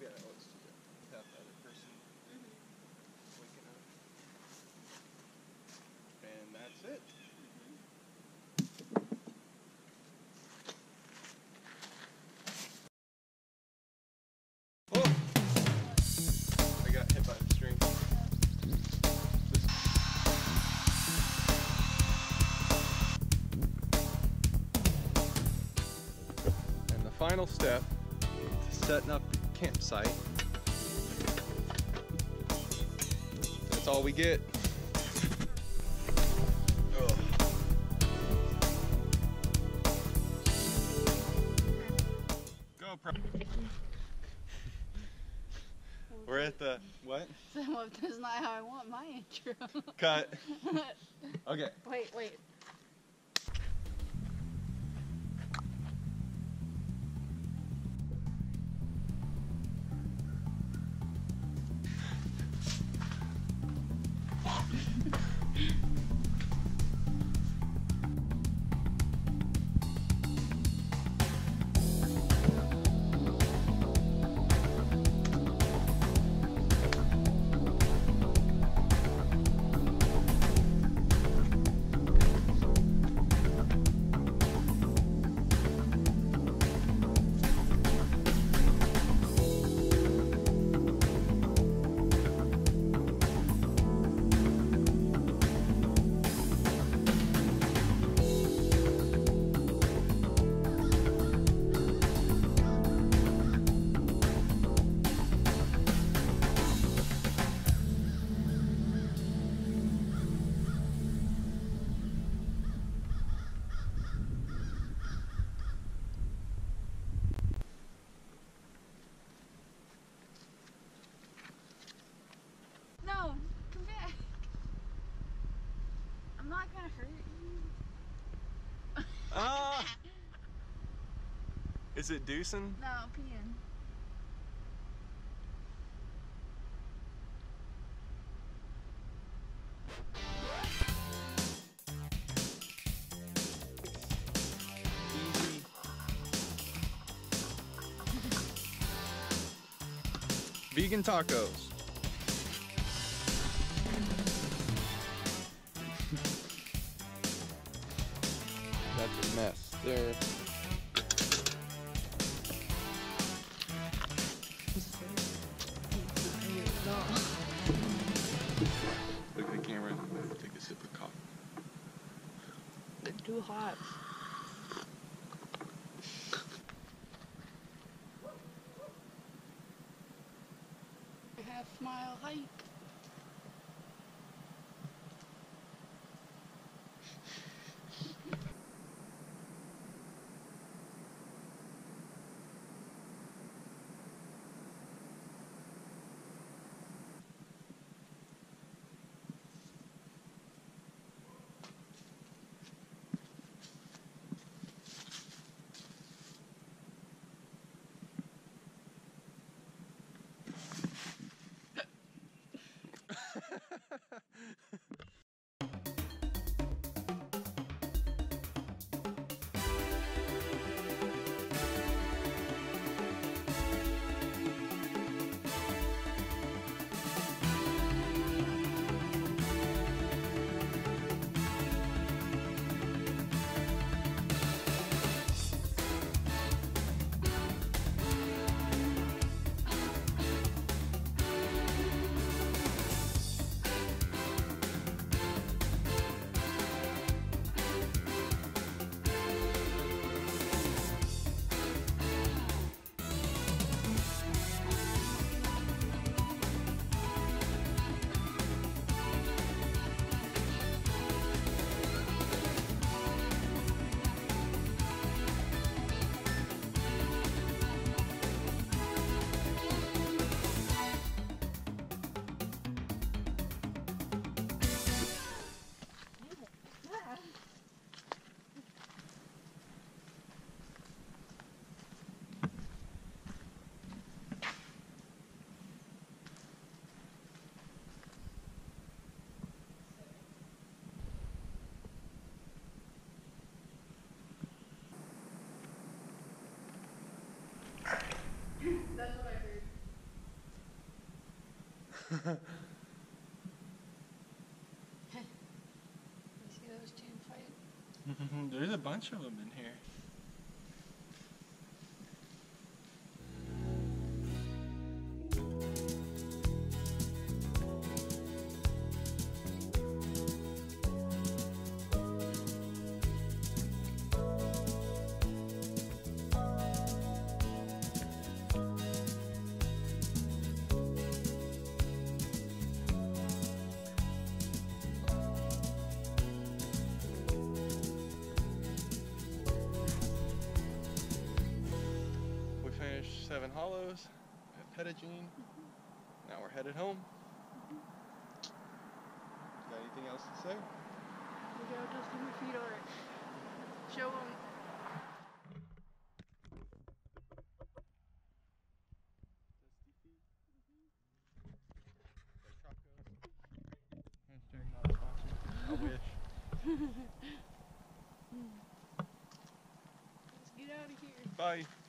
Yeah, let's do that. Without the other person waking up. And that's it. Oh! I got hit by the string. And the final step to setting up the campsite. That's all we get. GoPro. We're at the what? Well, that's not how I want my intro. Cut. Okay. Wait. No, come back. I'm not gonna hurt you. Ah! Is it deucing? No, I'm peeing. Easy. Vegan tacos. That's a mess there. Look at the camera and take a sip of coffee. It's too hot. A half-mile hike. You see those two fight? There's a bunch of them in here. We finished 7 hollows at Petit Jean. Now we're headed home. Got anything else to say? Look how dusty my feet are. Show them. Dusty feet. Hashtag not a sponsor. I wish. Let's get out of here. Bye.